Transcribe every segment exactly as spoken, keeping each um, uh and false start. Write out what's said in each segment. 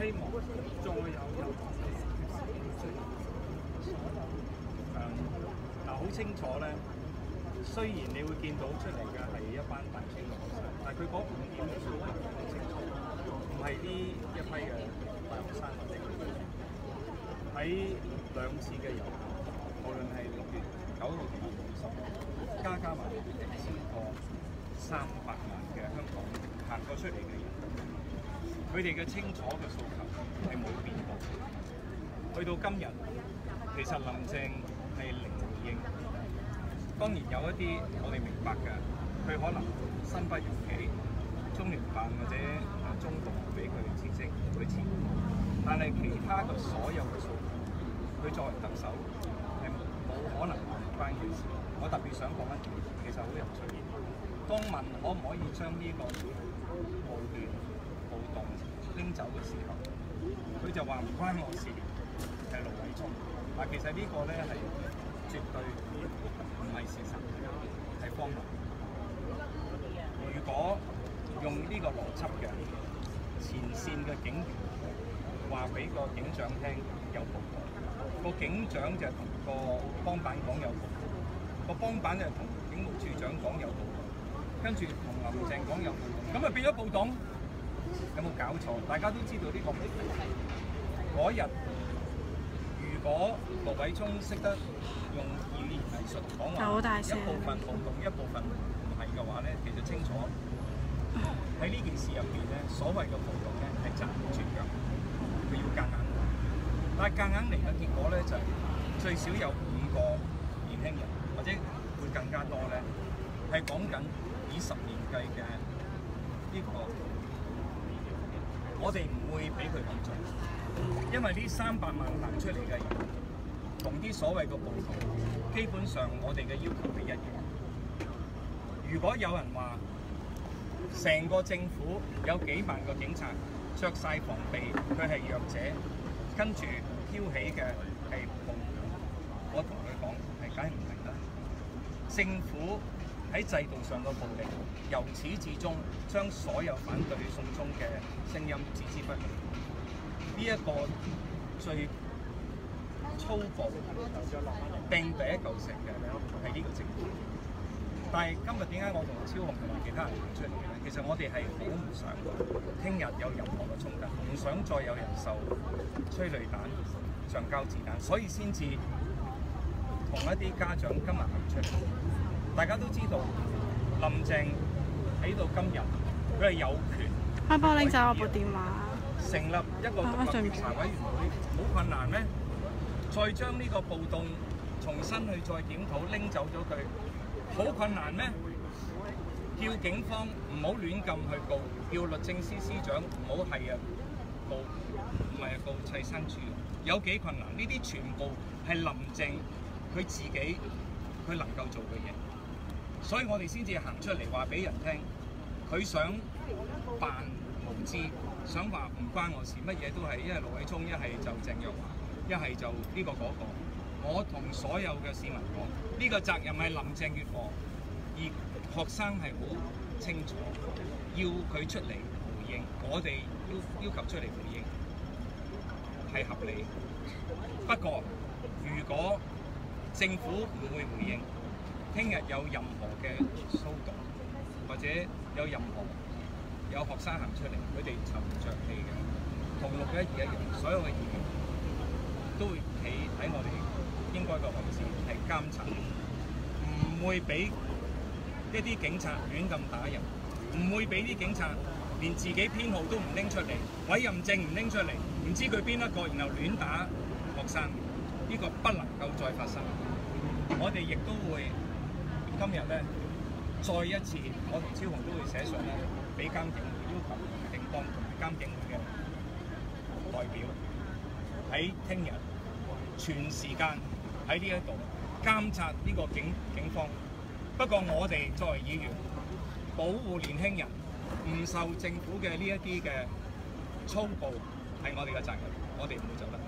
希望再有任何嘅出現。誒嗱，好清楚咧。雖然你會見到出嚟嘅係一班大專學生，但係佢嗰五點嘅數據好清楚，唔係呢一批嘅大學生或者喺兩次嘅遊行，無論係六月九號同埋六月十號，加加埋超過三百萬嘅香港行過出嚟嘅人，佢哋嘅清楚嘅訴求係冇變過。去到今日，其實林鄭係零回應。當然有一啲我哋明白嘅，佢可能身不由己，中聯辦或者誒中共俾佢辭職佢辭，但係其他嘅所有嘅訴求，佢作為特首係冇可能唔關佢事。我特別想講一點，其實好有趣。當問可唔可以將呢個暴亂暴動拎走嘅時候，佢就話唔關我事，係盧偉聰。嗱，其實呢個咧係絕對唔係事實，係荒謬。如果用呢個邏輯嘅前線嘅警員話俾個警長聽有暴動，個警長就同個幫辦講有暴動，個幫辦就同警務處長講有暴動，跟住同林鄭講有暴動，咁咪變咗暴動？有冇搞錯？大家都知道呢個問題。嗰日如果盧偉聰識得用語言藝術講話，一部分暴動，一部分唔係嘅話咧，其實清楚喺呢件事入邊咧，所謂嘅暴動咧係站唔住腳，佢要夾硬嚟。但係夾硬嚟嘅結果咧，就係、是、最少有五個年輕人，或者會更加多咧，係講緊以十年計嘅呢、這個，我哋唔會俾佢咁做，因為呢三百萬行出嚟嘅人，同啲所謂嘅暴徒，基本上我哋嘅要求係一樣。如果有人話成個政府有幾萬個警察着晒防備，佢係弱者，跟住挑起嘅係暴徒，我同佢講係梗係唔係啦。政府喺制度上嘅暴力，由始至終將所有反對送中嘅聲音置之不理。呢、這、一個最粗暴掟第一嚿石嘅係呢個政府。但係今日點解我同超雄同埋其他人出嚟咧？其實我哋係好唔想聽日有任何嘅衝突，唔想再有人受催淚彈、橡膠子彈，所以先至同一啲家長今日行出嚟。大家都知道林鄭喺到今日，佢係有權。 可唔可以拎走我部電話？ 成立一個獨立調查委員會，好困難咩？再將呢個暴動重新去再檢討，拎走咗佢。好困難咩？叫警方唔好亂咁去告，叫律政司司長唔好係啊告，唔係啊告砌生豬，有幾困難？呢啲全部係林鄭佢自己佢能夠做嘅嘢，所以我哋先至行出嚟話俾人聽，佢想扮無知，想話唔關我事，乜嘢都係，一係盧偉聰，一係就鄭若驊，一係就呢個嗰個。我同所有嘅市民講，呢個責任係林鄭月娥，而學生係好清楚，要佢出嚟回應，我哋要要求出嚟回應係合理。不過，如果政府唔會回應，聽日有任何嘅騷動，或者有任何有學生行出嚟，佢哋沉着氣嘅，同六一二一樣，所有嘅議員都會企喺我哋應該個位置係監察，唔會俾一啲警察亂咁打人，唔會俾啲警察連自己編號都唔拎出嚟，委任證唔拎出嚟，唔知佢邊一個，然後亂打學生，呢個不能夠再發生。我哋亦都會今日咧再一次，我同超雄都會寫信咧俾監警會，要求警方同埋監警會嘅代表喺聽日全時間喺呢一度監察呢個警警方。不過我哋作為議員，保護年輕人唔受政府嘅呢一啲嘅粗暴係我哋嘅責任，我哋唔會走得。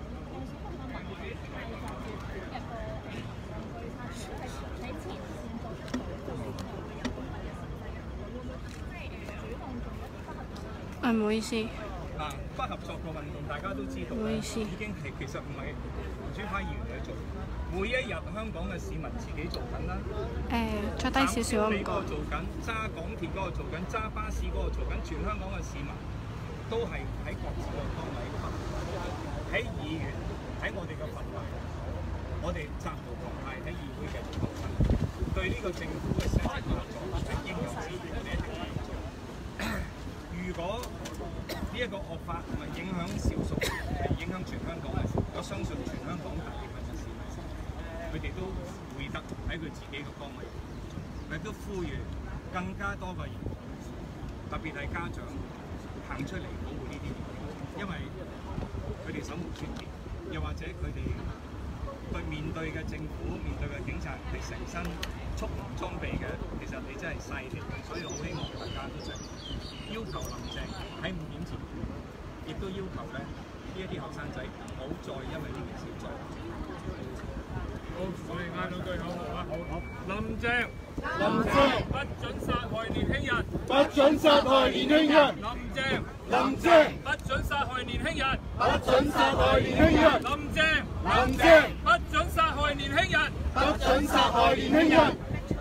誒，唔好意思。 啊不合作嘅運動，大家都知道咧，已經係其實唔係民主派議員去做，每一日香港嘅市民自己做緊啦。 誒，再低少少啊，唔該。 做緊，揸港鐵嗰個做緊，揸巴士嗰個做緊，全香港嘅市民都係喺各自嘅崗位，喺議員，喺我哋嘅氛圍，我哋責無旁貸喺議會繼續鬥爭，對呢個政府嘅社會合作係應有之義，我哋一定要做。如果呢一個惡法唔係影響少數，係影響全香港嘅，我相信全香港大部分嘅市民，佢哋都會得喺佢自己嘅崗位。亦都呼籲更加多嘅人，特別係家長行出嚟保護呢啲兒童，因為佢哋手無寸鐵，又或者佢哋對面對嘅政府、面對嘅警察係成身速龍裝備嘅，其實你真係犀利，所以我好希望大家都係要求林鄭喺五點前，亦都要求咧呢一啲後生仔唔好再因為呢件事再。 好，我哋嗌兩句口號啊！好，好，林鄭， 林鄭， 不准殺害年輕人， 不准殺害年輕人。 林鄭， 林鄭， 不准殺害年輕人， 不准殺害年輕人。 林鄭， 林鄭， 不准殺害年輕人， 不准殺害年輕人。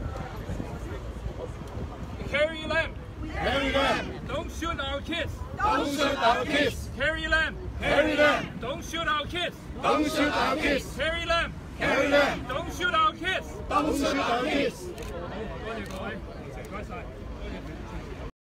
Carrie Lam, Carrie Lam, don't shoot our kids. don't shoot our kids. Carrie Lam, Carrie Lam, don't shoot our kids. don't shoot our kids. Carrie Lam, Carrie Lam, don't shoot our kids. don't shoot our kids. 多謝各位，唔該晒。